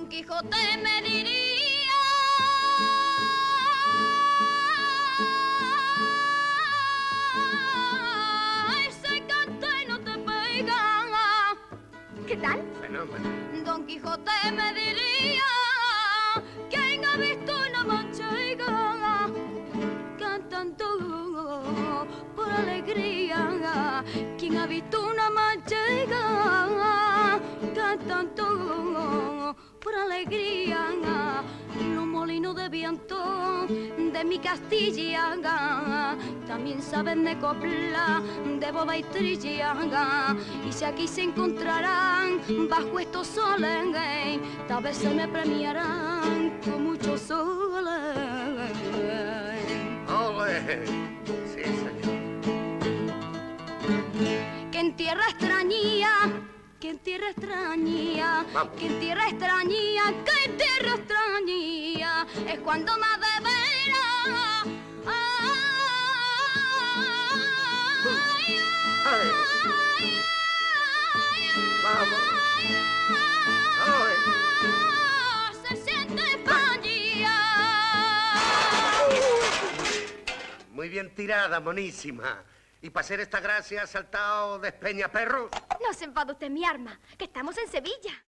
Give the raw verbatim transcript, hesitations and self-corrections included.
Don Quijote me diría: ese cante no te pega. ¿Qué tal? Fenómeno. Don Quijote me diría: ¿quién ha visto una manchega cantando por alegría? ¿Quién ha visto una manchega cantando por alegría? Los molinos de viento de mi Castilla también saben de copla, de boda y trilla. Y si aquí se encontrarán bajo estos soles, tal vez se me premiarán con muchos soles. ¡Ole! Sí, señor. Que en tierra extrañía, que en tierra extrañía, Vamos. que en tierra extrañía, que en tierra extrañía, es cuando más de veras. Ay, Ay. ay, Vamos. Ay. se siente España. Muy bien tirada, monísima. Y para hacer esta gracia, ¿ha saltado de Peñaperros? No se enfade usted, mi arma, que estamos en Sevilla.